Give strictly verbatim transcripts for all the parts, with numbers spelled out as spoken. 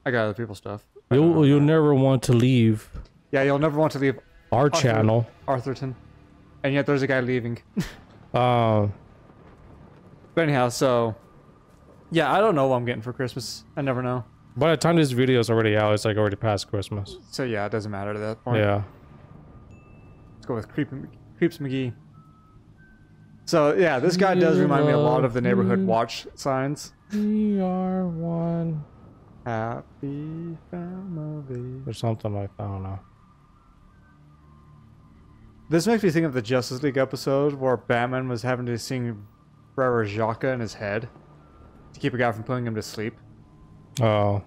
I got other people's stuff. You'll you'll never want to leave. Yeah, you'll never want to leave our Arthur, channel, Arthurton, and yet there's a guy leaving. uh, but anyhow, so yeah, I don't know what I'm getting for Christmas. I never know. by the time this video is already out, it's like already past Christmas. So yeah, it doesn't matter at that point. Yeah. Let's go with Creep, Creeps McGee. So yeah, this guy does remind me a lot of the neighborhood watch signs. We are one. Happy family. Or something like that, I don't know. This makes me think of the Justice League episode where Batman was having to sing Frere Jacques in his head to keep a guy from putting him to sleep. Oh.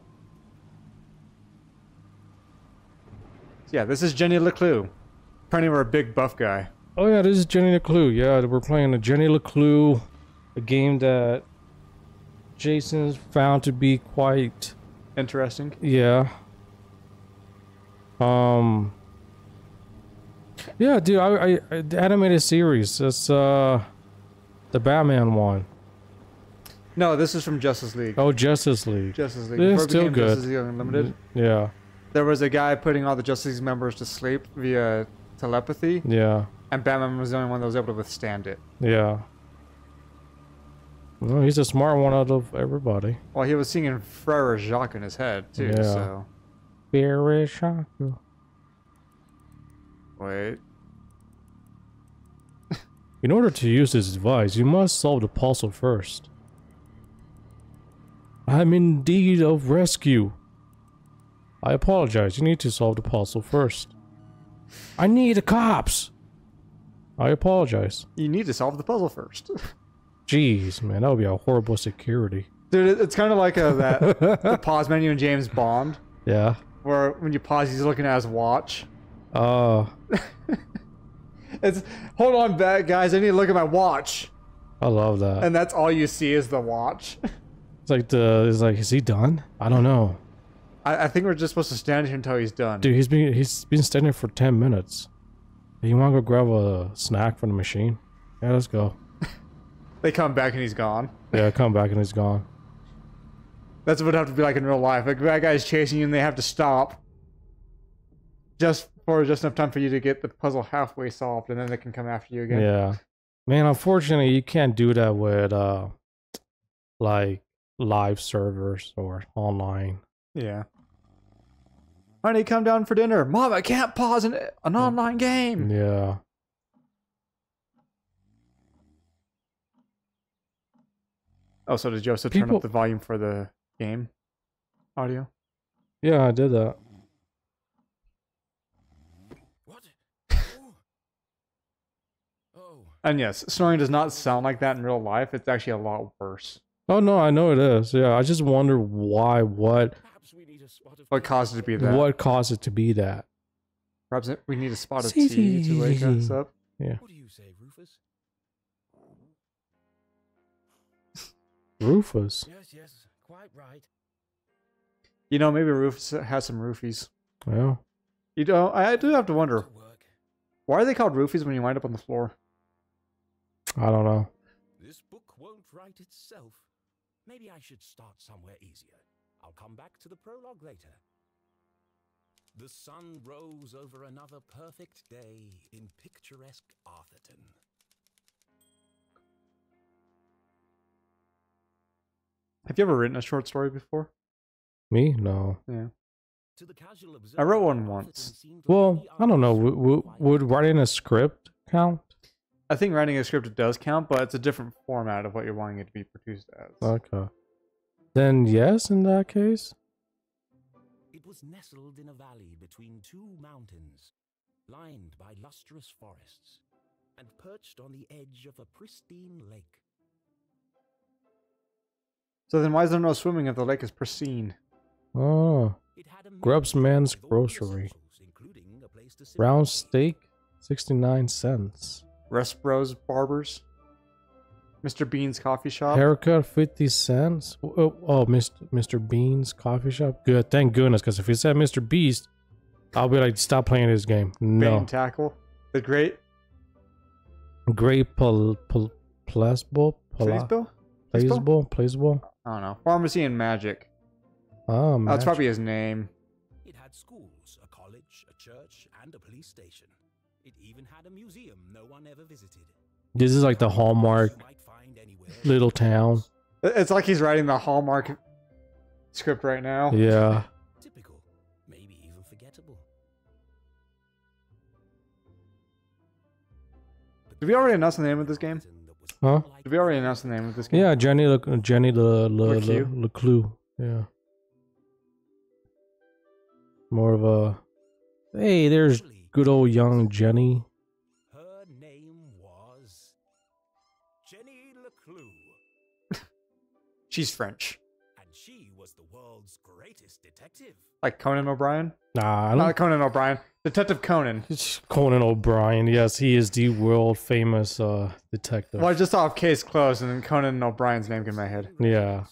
Yeah, this is Jenny LeClue. Apparently we're a big buff guy. Oh yeah, this is Jenny LeClue. Yeah, we're playing a Jenny LeClue, a game that Jason's found to be quite interesting. Yeah. Um. Yeah, dude, I, I, the animated series. It's uh, the Batman one. No, this is from Justice League. Oh, Justice League. Justice League. It's Before it still became good. Justice League Unlimited. Yeah. There was a guy putting all the Justice League members to sleep via telepathy. Yeah. And Batman was the only one that was able to withstand it. Yeah. Well, he's a smart one out of everybody. Well, he was singing Frere Jacques in his head, too, Yeah. so... Frere Jacques. Wait. In order to use this device, you must solve the puzzle first. I'm in need of rescue. I apologize, you need to solve the puzzle first. I need the cops! I apologize. You need to solve the puzzle first. Jeez, man, that would be a horrible security. Dude, it- it's kind of like uh, that the pause menu in James Bond, Yeah. where when you pause, he's looking at his watch. Uh, It's, hold on back, guys, I need to look at my watch. I love that. And that's all you see is the watch. It's like the, it's like, is he done? I don't know. I, I think we're just supposed to stand here until he's done. Dude, he's been, he's been standing for ten minutes. You wanna go grab a snack from the machine? Yeah, let's go. They come back and he's gone. Yeah, come back and he's gone. That's what it would have to be like in real life. Like, that guy's chasing you and they have to stop. Just for just enough time for you to get the puzzle halfway solved, and then they can come after you again. Yeah. Man, unfortunately, you can't do that with, uh, like, live servers or online. Yeah. Honey, come down for dinner. Mom, I can't pause an, an online game. Yeah. Oh, so did you also turn People- up the volume for the game audio? Yeah, I did that. What? Oh. Oh. And yes, snoring does not sound like that in real life. It's actually a lot worse. Oh, no, I know it is. Yeah, I just wonder why, what, Perhaps we need a spot of What caused it to be that? what caused it to be that. Perhaps it- we need a spot of tea to wake us up. Yeah. What do you say, Rufus? Rufus. Yes, yes, quite right. You know, maybe Rufus has some roofies. Yeah. You know, I do have to wonder, Good work. why are they called roofies when you wind up on the floor? I don't know. This book won't write itself. Maybe I should start somewhere easier. I'll come back to the prologue later. The sun rose over another perfect day in picturesque Arthurton. Have you ever written a short story before? Me? No. Yeah. To the casual I wrote observer, one Arthurton once. seemed Well, really I don't know. Would, would, unsatisfied. would writing a script count? I think writing a script does count, but it's a different format of what you're wanting it to be produced as. Okay. Then yes, in that case. It was nestled in a valley between two mountains, lined by lustrous forests, and perched on the edge of a pristine lake. So then why is there no swimming if the lake is pristine? Oh. It had a Grub's main Man's with all the Grocery. essentials, including a place to sit Round down. steak, sixty-nine cents. Rest Bros Barbers? Mister Bean's Coffee Shop? Haircut, fifty cents. Oh, oh Mister Mister Bean's coffee shop. Good, thank goodness, because if he said Mister Beast, I'll be like, stop playing this game. Bane No. Tackle? The Great Great pl pl Plasbo? Playsville? Playsable? Playsable? I don't know. Pharmacy and Magic. Oh, That's magic. probably his name. It had schools, a college, a church, and a police station. It even had a museum no one ever visited. This is like the Hallmark You might find anywhere little town. It- It's like he's writing the Hallmark script right now. Yeah. typical, maybe even forgettable. Did we already announce the name of this game? Huh? Did we already announce the name of this game? Yeah, Jenny Le Jenny Le Le Le Leclue. Leclue. Yeah. More of a hey, there's good old young Jenny. Her name was Jenny Leclue, She's French. and she was the world's greatest detective. Like Conan O'Brien? Nah, I Not don't. Conan O'Brien. Detective Conan. It's Conan O'Brien. Yes, he is the world famous uh, detective. Well, I just saw a case closed and then Conan O'Brien's name came in my head. Yeah.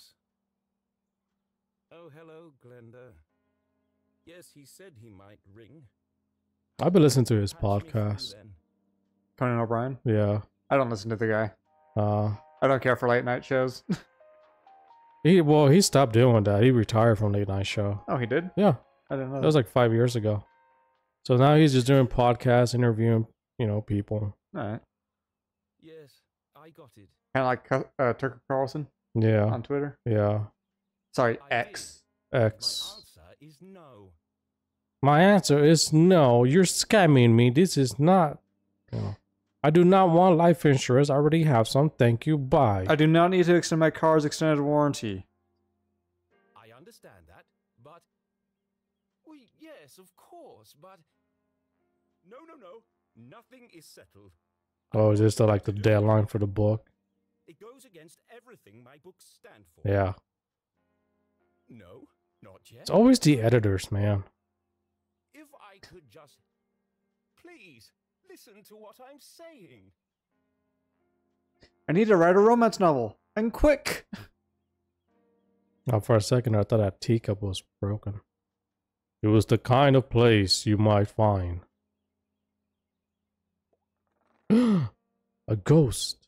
Oh, hello, Glenda. Yes, he said he might ring. I've been listening to his Patch me through podcast. then. Conan O'Brien? Yeah. I don't listen to the guy. Uh, I don't care for late night shows. he well, he stopped doing that. He retired from late night show. Oh, he did? Yeah, I didn't know that that. was like five years ago. So now he's just doing podcasts, interviewing, you know, people. Alright. Yes, I got it. Kind of like uh, Tucker Carlson Yeah, on Twitter. yeah. Sorry, I X. My X. answer is no. My answer is no. You're scamming me. This is not. You know, I do not want life insurance. I already have some. Thank you. Bye. I do not need to extend my car's extended warranty. I understand that, but... Well, yes, of course, but... No, no, no. Nothing is settled. Oh, is this the, like the deadline for the book? It goes against everything my books stand for. Yeah. No, not yet. It's always the editors, man. If I could just... Please, listen to what I'm saying. I need to write a romance novel. And quick! Now, for a second, I thought that teacup was broken. It was the kind of place you might find a ghost.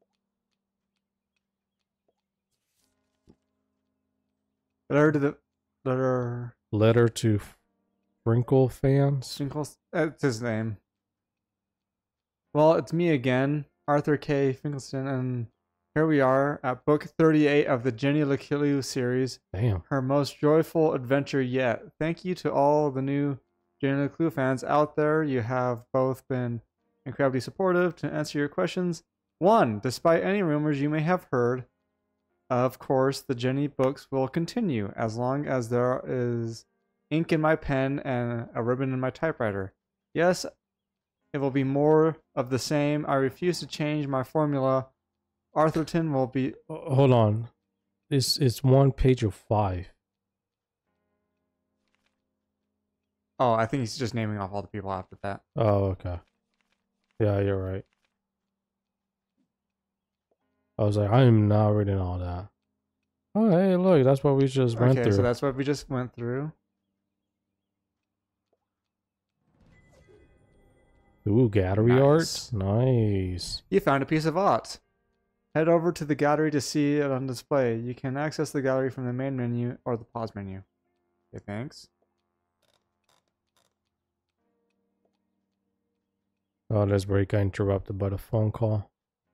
Letter to the... Letter... Letter to Sprinkle fans. Finkel... That's his name. Well, it's me again, Arthur K. Finkelstein, and here we are at book thirty-eight of the Jenny Leclue series, Damn. her most joyful adventure yet. Thank you to all the new Jenny Leclue fans out there. You have both been incredibly supportive. To answer your questions, one, despite any rumors you may have heard, of course, the Jenny books will continue as long as there is ink in my pen and a ribbon in my typewriter. Yes, it will be more of the same. I refuse to change my formula. Arthurton will be... Uh, Hold on. It's, it's one page of five. Oh, I think he's just naming off all the people after that. Oh, okay. Yeah, you're right. I was like, I am not reading all that. Oh, hey, look, that's what we just went Okay, through. so that's what we just went through. Ooh, gallery Nice. art. Nice. You found a piece of art. Head over to the gallery to see it on display. You can access the gallery from the main menu or the pause menu. Okay, thanks. Oh, this break got interrupted by the phone call.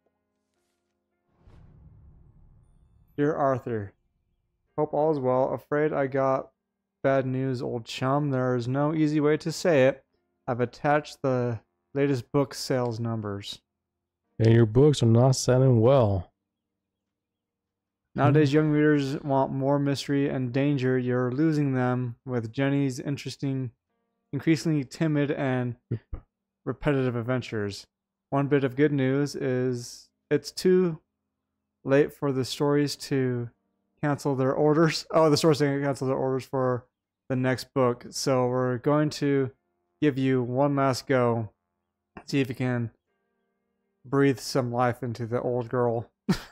Dear Arthur, hope all is well. Afraid I got bad news, old chum. There is no easy way to say it. I've attached the latest book sales numbers. And your books are not selling well. Nowadays, young readers want more mystery and danger. You're losing them with Jenny's interesting, increasingly timid and repetitive adventures. One bit of good news is it's too late for the stories to cancel their orders. Oh, the stories to cancel their orders for the next book. So we're going to give you one last go. See if you can breathe some life into the old girl.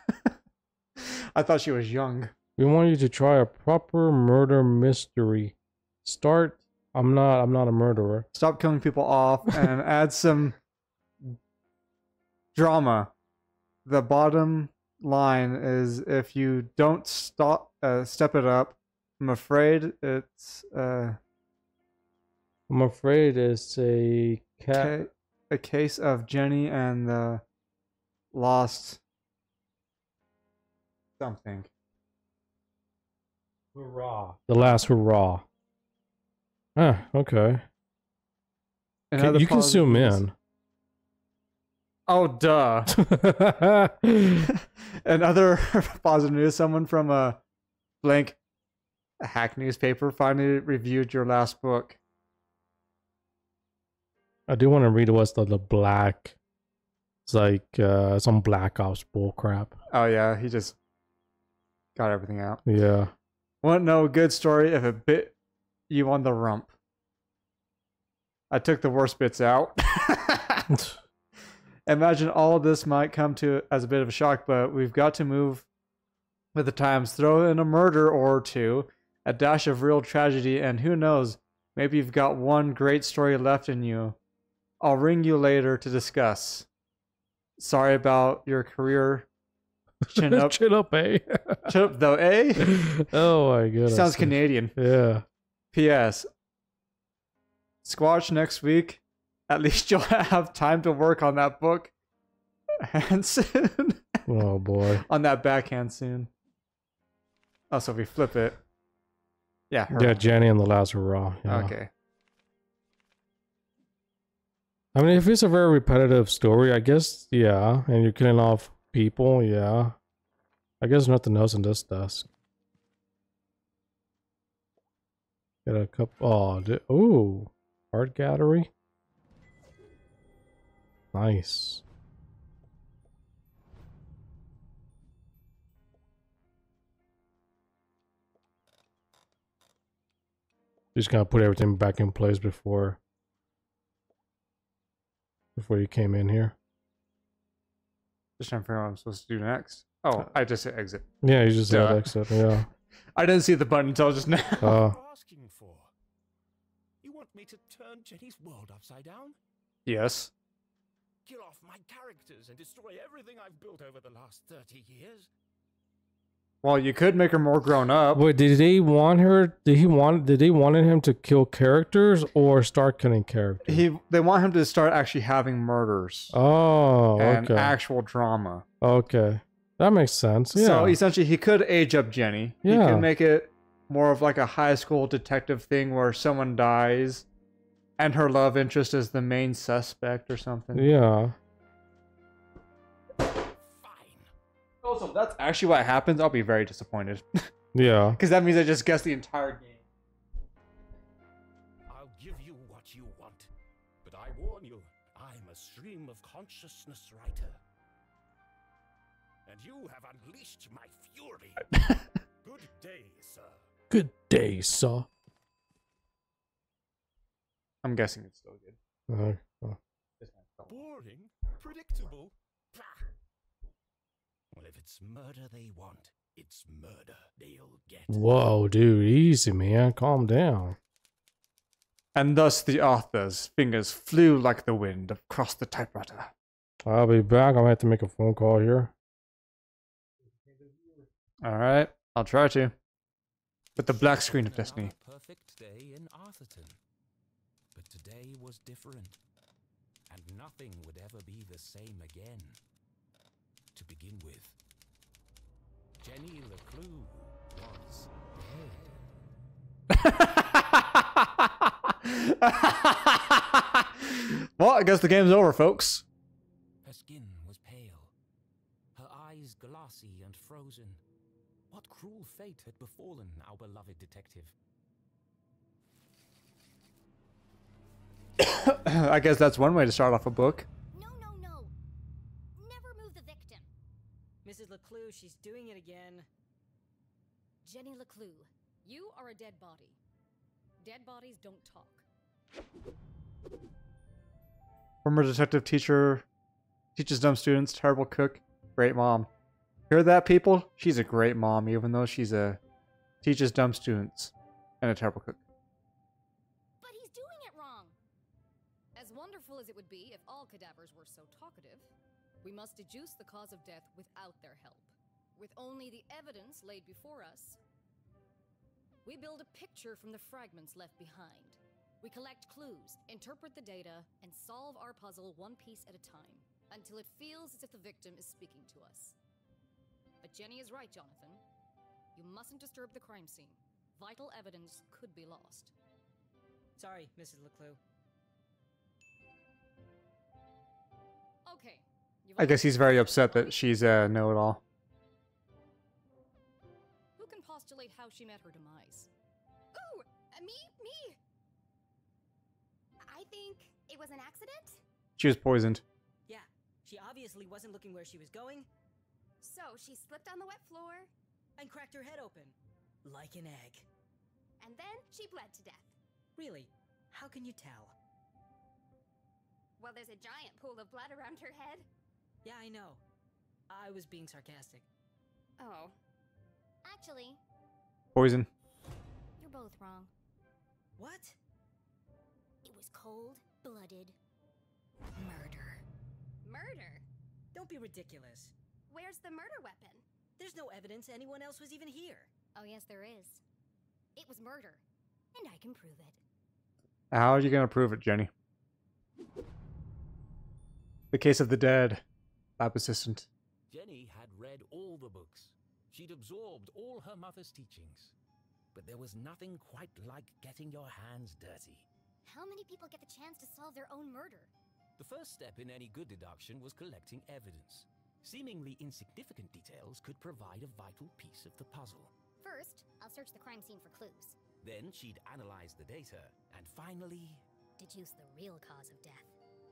I thought she was young. We want you to try a proper murder mystery. Start. I'm not. I'm not a murderer. Stop killing people off and add some drama. The bottom line is if you don't stop, uh, step it up, I'm afraid it's uh, I'm afraid it's a cat. ca- a case of Jenny and the lost something. Hurrah. The last hurrah. Ah, okay. And Can, other you can zoom positive news- in. Oh, duh. And other positive news, someone from a blank hack newspaper finally reviewed your last book. I do want to read what's the, the black. It's like uh, some Black Ops bullcrap. Oh, yeah, he just got everything out. Yeah. Want to know a good story if it bit you on the rump? I took the worst bits out. Imagine all of this might come to as a bit of a shock, but we've got to move with the times. Throw in a murder or two, a dash of real tragedy, and who knows, maybe you've got one great story left in you. I'll ring you later to discuss. Sorry about your career. Chin up. Chin up, eh? Chin up, though, eh? Oh my goodness. Sounds Canadian. Yeah. P S. Squatch next week. At least you'll have time to work on that book. And soon. Oh boy. On that backhand soon. Oh, so if we flip it. Yeah. her. Yeah, Jenny and the last hurrah. Yeah. Okay. I mean, if it's a very repetitive story, I guess, yeah. And you're killing off people, yeah. I guess nothing else in this desk. Get a couple. Oh, di- ooh. Art gallery. Nice. Just gotta put everything back in place before before you came in here. Just trying to figure out what I'm supposed to do next. Oh, I just hit exit. Yeah, you just Duh. had exit. Yeah. I didn't see the button until just now. Uh, What are you asking for? You want me to turn Jenny's world upside down? Yes. Kill off my characters and destroy everything I've built over the last thirty years? Well, you could make her more grown up. wait, did they want her? Did he want? Did they wanted him to kill characters or start killing characters? He, they want him to start actually having murders Oh, and okay. actual drama. Okay, that makes sense. Yeah. So essentially, he could age up Jenny. He Yeah. could make it more of like a high school detective thing where someone dies, and her love interest is the main suspect or something. yeah. Fine. Oh, so that's actually what happens. I'll be very disappointed Yeah. because that means I just guessed the entire game. I'll give you what you want. But I warn you, I'm a stream of consciousness writer. And you have unleashed my fury. Good day, sir. Good day, sir. I'm guessing it's still good. Uh, uh, Boring? Predictable? Pah. Well, if it's murder they want, it's murder they'll get. whoa, dude, easy, man. Calm down. And thus the author's fingers flew like the wind across the typewriter. I'll be back. I'm gonna have to make a phone call here. All right, I'll try to. But the black screen of Another destiny. perfect day in Arthurton. But today was different. And nothing would ever be the same again. To begin with, Jenny LeClue was dead. Well, I guess the game's over, folks. Her skin was pale, her eyes glassy and frozen. What cruel fate had befallen our beloved detective? I guess that's one way to start off a book. No, no, no. Never move the victim. Missus LeClue, she's doing it again. Jenny LeClue, you are a dead body. Dead bodies don't talk. Former detective teacher, teaches dumb students, terrible cook, great mom. Hear that, people? She's a great mom, even though she's a teaches dumb students and a terrible cook. But he's doing it wrong. As wonderful as it would be if all cadavers were so talkative, we must deduce the cause of death without their help. With only the evidence laid before us, We build a picture from the fragments left behind. We collect clues, interpret the data, and solve our puzzle one piece at a time, until it feels as if the victim is speaking to us. But Jenny is right, Jonathan. You mustn't disturb the crime scene. Vital evidence could be lost. Sorry, Missus Leclue. Okay. you've I guess he's very understood upset that she's a know-it-all. Who can postulate how she met her demise? Ooh, uh, me, me. I think it was an accident. She was poisoned. Yeah, she obviously wasn't looking where she was going So she slipped on the wet floor, and cracked her head open. Like an egg. and then she bled to death. Really? How can you tell? Well, there's a giant pool of blood around her head. Yeah, I know. I was being sarcastic. Oh. Actually, Poison. you're both wrong. What? It was cold-blooded murder. Murder? Don't be ridiculous. Where's the murder weapon? There's no evidence anyone else was even here. Oh, yes, there is. It was murder, and I can prove it. How are you going to prove it, Jenny? The Case of the Dead. Lab assistant. Jenny had read all the books. She'd absorbed all her mother's teachings. But there was nothing quite like getting your hands dirty. How many people get the chance to solve their own murder? The first step in any good deduction was collecting evidence. Seemingly insignificant details could provide a vital piece of the puzzle. First, I'll search the crime scene for clues. Then she'd analyze the data, and finally... Deduce the real cause of death.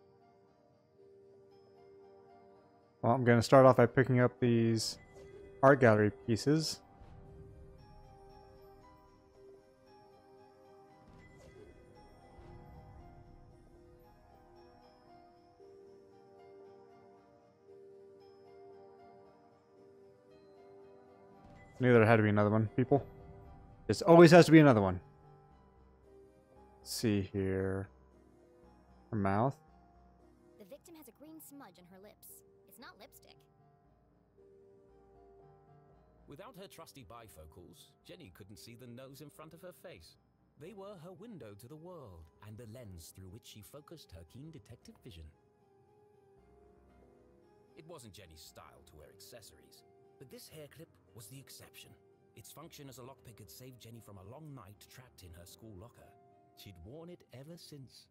Well, I'm going to start off by picking up these art gallery pieces. Knew there had to be another one, people. There always has to be another one. Let's see here. Her mouth. The victim has a green smudge on her lips. It's not lipstick. Without her trusty bifocals, Jenny couldn't see the nose in front of her face. They were her window to the world, and the lens through which she focused her keen detective vision. It wasn't Jenny's style to wear accessories, but this hair clip was the exception. Its function as a lockpick had saved Jenny from a long night trapped in her school locker. She'd worn it ever since.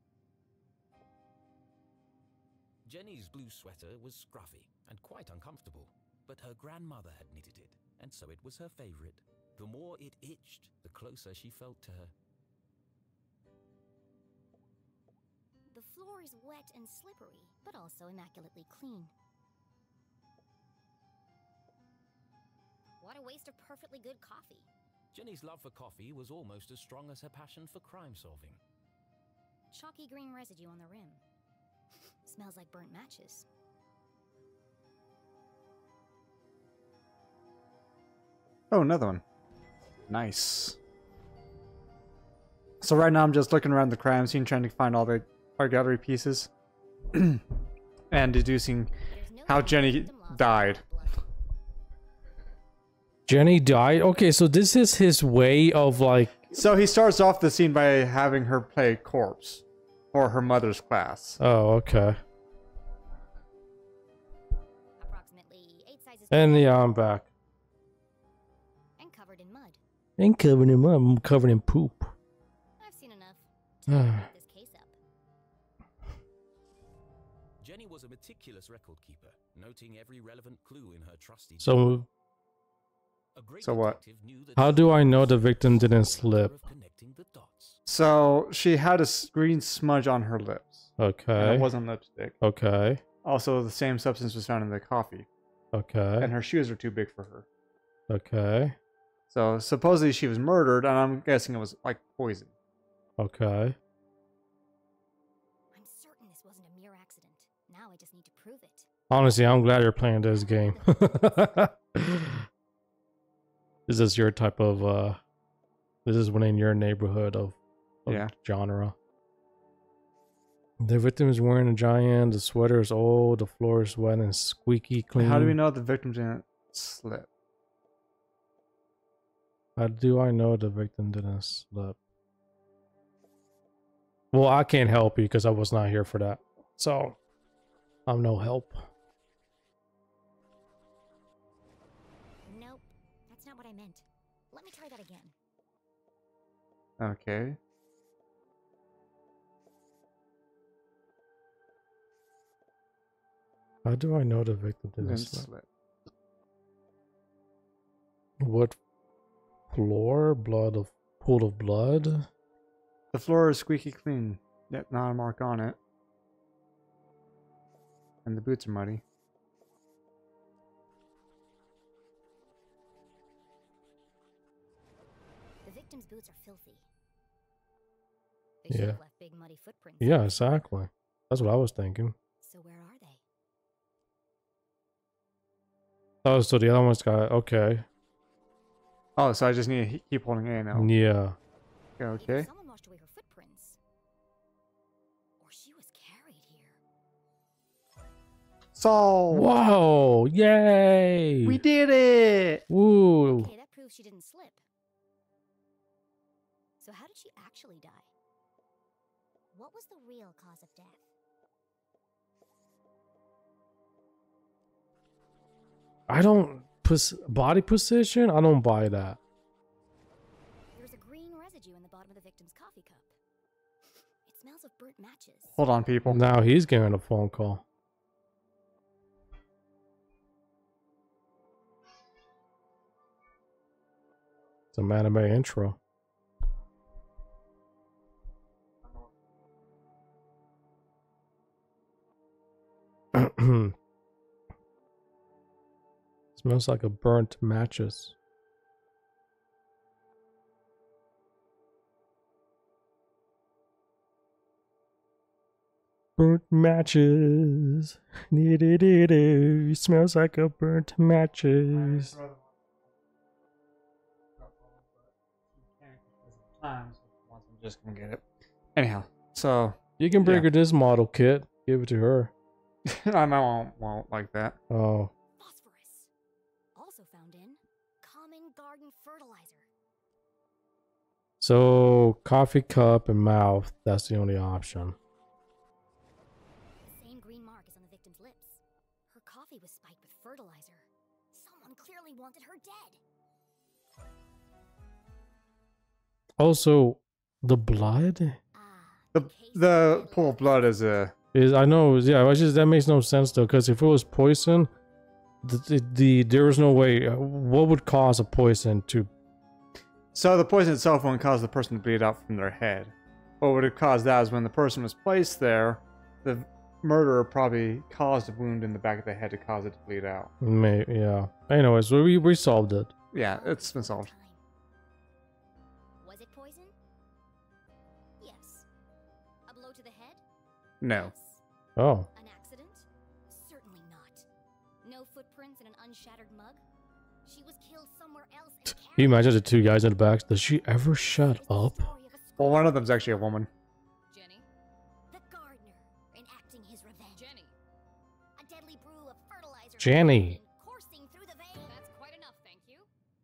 Jenny's blue sweater was scruffy and quite uncomfortable, but her grandmother had knitted it, and so it was her favorite. The more it itched, the closer she felt to her. The floor is wet and slippery, but also immaculately clean. What a waste of perfectly good coffee. Jenny's love for coffee was almost as strong as her passion for crime solving. Chalky green residue on the rim. Smells like burnt matches. Oh, another one. Nice. So right now I'm just looking around the crime scene trying to find all the art gallery pieces. And deducing There's no how doubt the Jenny victim lost died. blood. Jenny died? Okay, so this is his way of like... So he starts off the scene by having her play corpse for her mother's class. Oh, okay. Approximately eight sizes And tall yeah, I'm back. and covered in mud. Ain't covered in mud, I'm covered in poop. I've seen enough to wrap this case up. Jenny was a meticulous record keeper, noting every relevant clue in her trusty. So, A great So what? detective knew that how do I know the victim didn't slip? of connecting the dots. So she had a s- green smudge on her lips. And Okay. it wasn't lipstick. Okay. Also, the same substance was found in the coffee. Okay. And her shoes are too big for her. Okay. So supposedly she was murdered, and I'm guessing it was like poison. Okay. I'm certain this wasn't a mere accident. Now I just need to prove it. Honestly, I'm glad you're playing this game. This is your type of, uh... This is within your neighborhood of, of Yeah. genre. The victim is wearing a giant, the sweater is old, the floor is wet and squeaky clean. How do we know the victim didn't slip? How do I know the victim didn't slip? Well, I can't help you because I was not here for that. So, I'm no help. Nope, that's not what I meant. Let me try that again. Okay. How do I know the victim didn't Didn't slip? slip. What floor? Blood of pool of blood? The floor is squeaky clean, yet not a mark on it. And the boots are muddy. The victim's boots are filthy. They should Yeah. have left big muddy footprints. Yeah, exactly. That's what I was thinking. So where are they? Oh, so the other one's got okay. Oh, so I just need to he- keep holding A now. Yeah. Yeah, Either okay. someone washed away her footprints, or she was carried here. So Whoa! Yay! we did it. Woo! Okay, that proves she didn't slip. So how did she actually die? What was the real cause of death? I don't pos body position. I don't buy that. There was a green residue in the bottom of the victim's coffee cup. It smells of burnt matches. Hold on, people. Now he's getting a phone call. Some anime intro. Smells like a burnt matches. Burnt matches. Nee-dee-dee-dee. Smells like a burnt matches. I'm just gonna get it. Anyhow, so You can bring Yeah. her this model kit. Give it to her. I might won't, won't like that. Oh. Phosphorus. Also found in common garden fertilizer. So, coffee cup and mouth. That's the only option. The same green mark is on the victim's lips. Her coffee was spiked with fertilizer. Someone clearly wanted her dead. Also, the blood Ah, The case the of pool of blood is a is. I know. Yeah, it's just that makes no sense though. Because if it was poison, the, the the there was no way. uh, What would cause a poison to? so the poison itself won't cause the person to bleed out from their head. What would have caused that is when the person was placed there, the murderer probably caused a wound in the back of the head to cause it to bleed out. May yeah. Anyways, we we solved it. Yeah, it's been solved. time. Was it poison? Yes. A blow to the head? No. Yes. Oh, An accident? Certainly not. No footprints in an unshattered mug? She was killed somewhere else and can you carried. imagine the two guys in the back? Does she ever shut It was the up? story of a Well, one squirrel, of them's actually a woman. Jenny? the gardener, enacting his revenge. Jenny! A deadly brew of fertilizer Jenny. coursing through the veins. That's quite enough, thank you.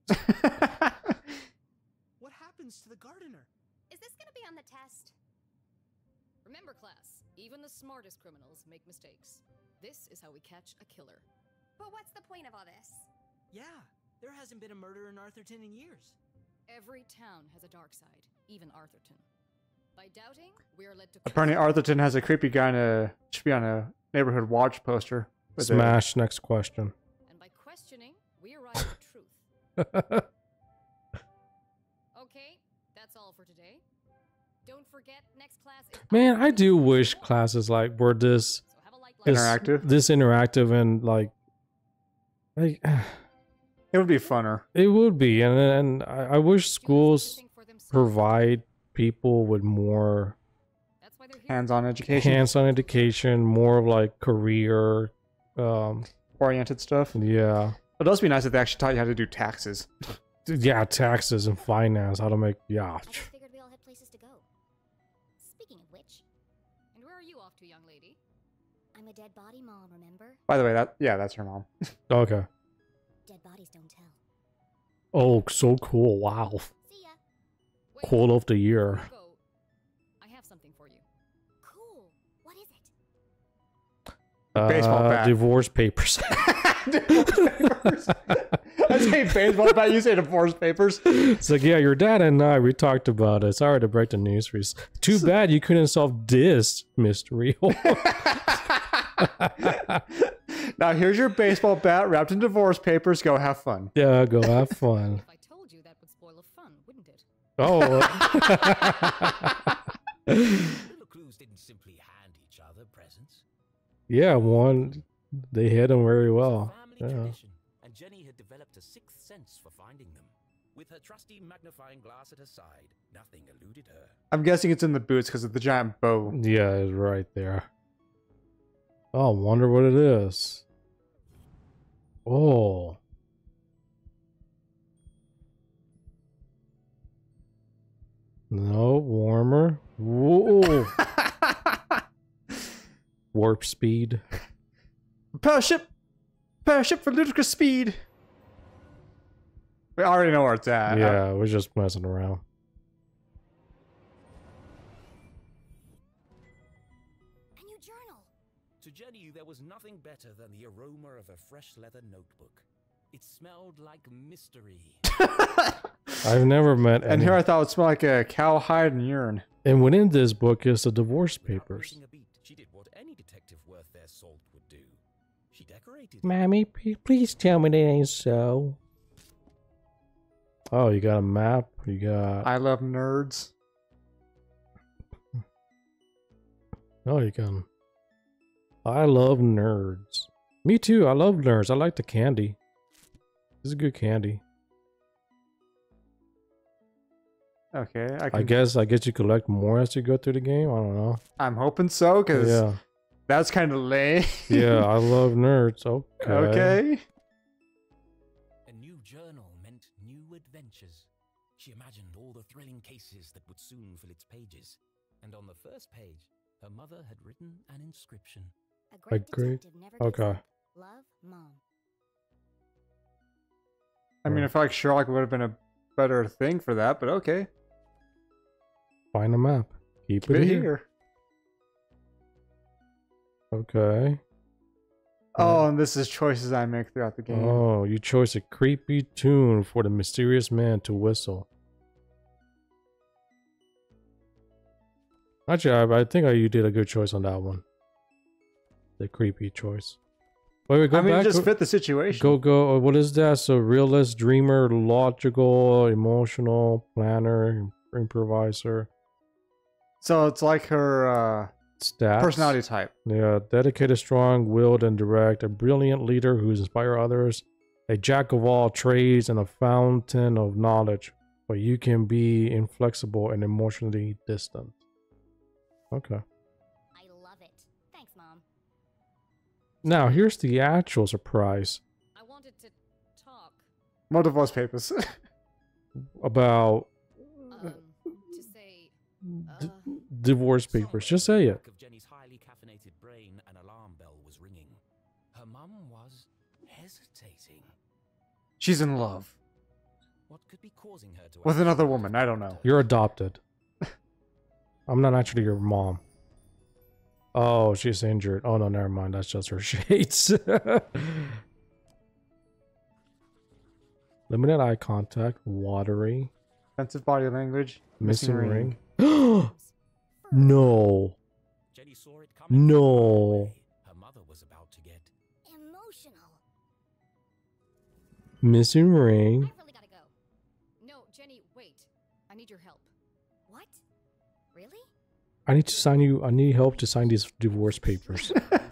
What happens to the gardener? Is this gonna be on the test? Remember, class, even the smartest criminals make mistakes. This is how we catch a killer. But what's the point of all this? Yeah, there hasn't been a murder in Arthurton in years. Every town has a dark side, even Arthurton. By doubting, we are led to Apparently, question- Arthurton has a creepy guy in a should be on a neighborhood watch poster. with a- Smash. Next question. And by questioning, we arrive at truth. Okay, that's all for today. Don't forget, next class is Man, I do Arthurton wish four. classes like were this So have a light this, lunch. Interactive? this interactive and like, like It would be funner. it would be, and and I, I wish schools Think for themselves. provide people with more That's why they're here. Hands-on education, hands-on education, more of like career, um, oriented stuff. yeah, It'd also be nice if they actually taught you how to do taxes. yeah, taxes and finance, how to make, yeah. I just figured we all had places to go. Speaking of which, And where are you off to, young lady? I'm a dead body mom, remember? By the way, that yeah, that's her mom. Okay. Dead bodies don't tell. Oh, so cool. Wow. See ya. Wait, Quote of the before year. you go, I have something for you. Cool. What is it? Baseball Uh, bat. Divorce papers. Divorce papers. I say baseball bat, you say divorce papers. It's like, yeah, your dad and I, we talked about it. Sorry to break the news for you. Too bad you couldn't solve this mystery. Now here's your baseball bat wrapped in divorce papers. Go have fun. Yeah, go have fun. If I told you, that would spoil the fun, wouldn't it? Oh. Little clues didn't simply hand each other presents. Yeah, one, they hit him very It was a well. family Yeah. tradition, and Jenny had developed a sixth sense for finding them. With her trusty magnifying glass at her side, nothing eluded her. I'm guessing it's in the boots because of the giant bow. Yeah, it's right there. Oh, wonder what it is. Oh. No, warmer. Whoa. Warp speed. Power ship! Power ship for ludicrous speed! We already know where it's at. Yeah, we're just messing around. A new journal. To Jenny, there was nothing better than the aroma of a fresh leather notebook. It smelled like mystery. I've never met And any. here I thought it would smell like a cow hide and urine. And within this book is the divorce Without papers. missing a beat, she did what any detective worth their salt would do. She decorated. Mommy, please tell me that ain't so. Oh, you got a map. You got. I love nerds. Oh, you can. I love nerds. Me too. I love nerds. I like the candy. This is good candy. Okay, I, I can, guess. I guess you collect more as you go through the game. I don't know. I'm hoping so, because Yeah. that's kind of lame. Yeah. I love nerds. Okay. Okay. A new journal meant new adventures. She imagined all the thrilling cases that would soon fill its pages. And on the first page, her mother had written an inscription. A great great- detective never okay. gives up. Love, Mom. I mean, I feel like Sherlock would have been a better thing for that, but okay. Find a map. Keep Keep it it here. here. Okay. Oh, and this is choices I make throughout the game. Oh, you chose a creepy tune for the mysterious man to whistle. Actually, I, I think I, you did a good choice on that one. The creepy choice. Wait, wait, go I mean, back. it just go, fit the situation. go, go. uh, What is that? So, realist, dreamer, logical, emotional, planner, improviser, So it's like her uh, stats. personality type. Yeah, dedicated, strong-willed, and direct. A brilliant leader who inspires others. A jack of all trades and a fountain of knowledge. But you can be inflexible and emotionally distant. Okay. I love it. Thanks, Mom. Now, here's the actual surprise I wanted to talk, More divorce papers. about um, to say, d- uh, divorce papers. Just say it. Back of Jenny's highly caffeinated brain, an alarm bell was ringing. Her mum was hesitating. She's in love What could be causing her to with act another so woman. I don't know. You're adopted. I'm not actually your mom. Oh, she's injured. Oh, no, never mind. That's just her shades. Limited eye contact. Watery. Offensive body language. Missing, Missing ring. ring. no. Jenny saw it coming from No. far away. Her mother was about to get Emotional. Missing ring. I've really gotta go. No, Jenny, wait. I need your help. What? Really? I need to sign you. I need help to sign these divorce papers.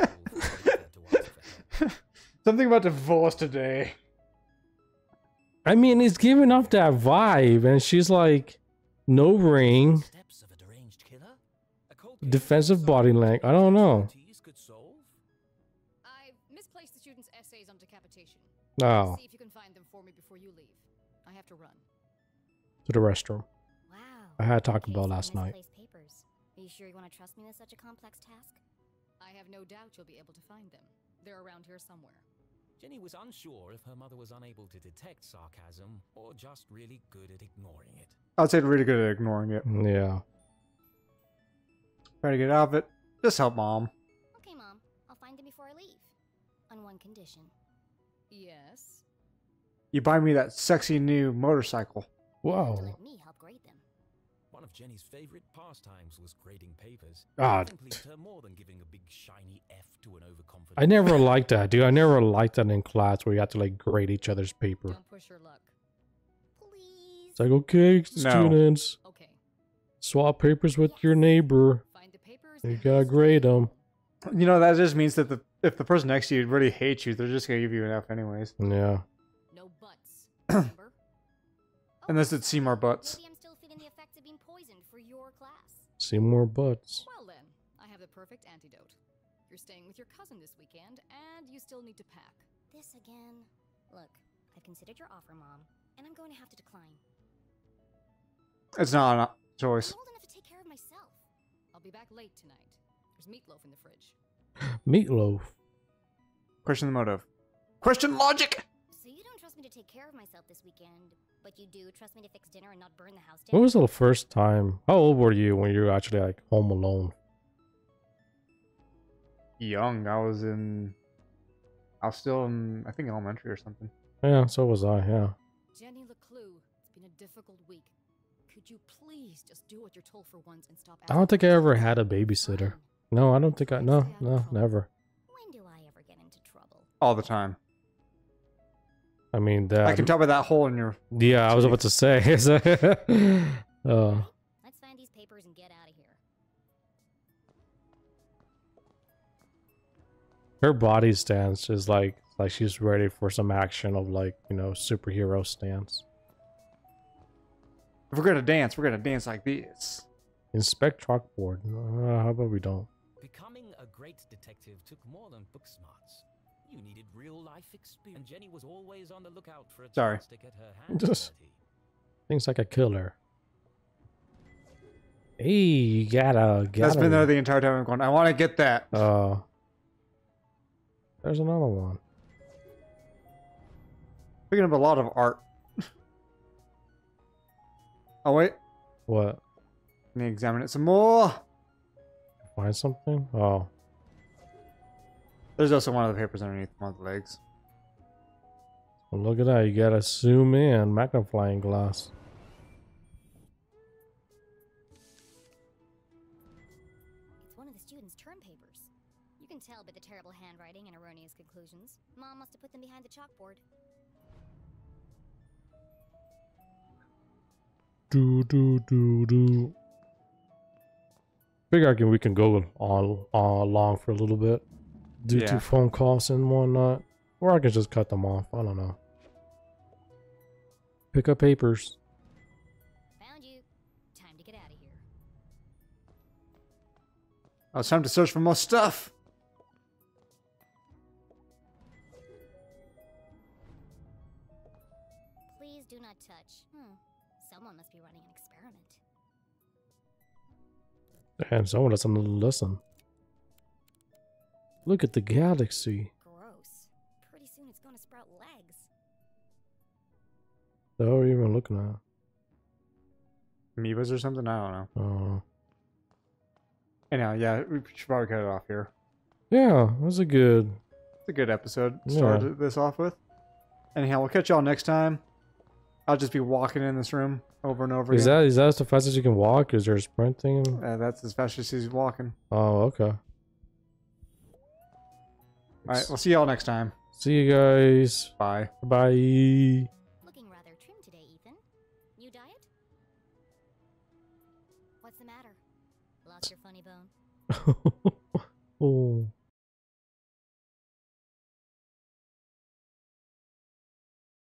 Something about divorce today. I mean, it's giving off that vibe, and she's like, no ring. steps of a deranged killer? A cold case Defensive that body someone lang- with I don't know. expertise could solve? I've misplaced the students' essays on decapitation. Oh, See if you can find them for me before you leave. I have to run. to the restroom. Wow. I had Taco Bell Case of last night. misplaced papers. Are you sure you want to trust me with such a complex task? I have no doubt you'll be able to find them. They're around here somewhere. Jenny was unsure if her mother was unable to detect sarcasm or just really good at ignoring it. I'd say really good at ignoring it. Yeah. Try to get out of it. Just help mom. Okay, Mom. I'll find them before I leave. On one condition. Yes. You buy me that sexy new motorcycle. You have to Wow. let me help grade them. One of Jenny's favorite pastimes was grading papers. Ah, Nothing pleased her more than giving a big shiny F to an overconfident. I never liked that, dude. I never liked that in class where you have to like grade each other's paper. Don't push your luck. Please. It's like, okay, No. students, Okay. swap papers with your neighbor. Find the papers. You and gotta use grade them. them. You know, that just means that the if the person next to you really hates you, they're just gonna give you an F anyways. Yeah. No buts. Remember? Oh, Unless it's sorry. Seymour Butts. Maybe I'm still feeling the effects of being poisoned for your class. See more butts. Well then, I have the perfect antidote. You're staying with your cousin this weekend, and you still need to pack. This again. Look, I've considered your offer, Mom, and I'm going to have to decline. It's not a choice. I'm old enough to take care of myself. I'll be back late tonight. There's meatloaf in the fridge. Meatloaf. Question the motive. Question logic. So you don't trust me to take care of myself this weekend, but you do trust me to fix dinner and not burn the house down? When was the first time? How old were you when you were actually like home alone? Young. I was in. I was still in, I think, elementary or something. Yeah, so was I. Yeah. Jenny LeClue, it's been a difficult week. Could you please just do what you're told for once and stop I don't think I ever had a babysitter. Fine. No, I don't think I. No, no, never. When do I ever get into trouble? All the time. I mean that. I can tell by that hole in your. Yeah, I was about to say. uh, Let's find these papers and get out of here. her body stance is like like she's ready for some action of like, you know, superhero stance. If we're gonna dance, we're gonna dance like this. Inspect chalkboard. Uh, how about we don't? Becoming a great detective took more than book smarts. You needed real life experience. And Jenny was always on the lookout for a Sorry. chance to get her hands Just- dirty. Things like a killer. Hey, you gotta get. That's been there the entire time. I'm going. I want to get that. Uh, there's another one. Picking up a lot of art. Oh wait, What? let me examine it some more. Find something? Oh, There's also one of the papers underneath one of the legs. well, look at that. You gotta zoom in, magnifying glass. It's one of the students' term papers. You can tell by the terrible handwriting and erroneous conclusions. Mom must have put them behind the chalkboard. Do do do do. Figure I can we can go on, on along for a little bit due Yeah. to phone calls and whatnot, or I can just cut them off. I don't know. Pick up papers. Found you. Time to get out of here. Oh, it's time to search for more stuff. Please do not touch. Hmm. Someone must be running an experiment. And someone doesn't listen. Look at the galaxy. Gross. Pretty soon it's going to sprout legs. The hell are you even looking at? Amoebas or something? I don't know. Oh. Anyhow, yeah, we should probably cut it off here. Yeah, that was a good. It's a good episode to Yeah. start this off with. Anyhow, we'll catch y'all next time. I'll just be walking in this room over and over Is again. that is that as fast as you can walk? Is there a sprint thing? Uh, that's as fast as he's walking. Oh, okay. All right, we'll see y'all next time. See you guys. Bye. Bye. Looking rather trim today, Ethan. New diet? What's the matter? Lost your funny bone?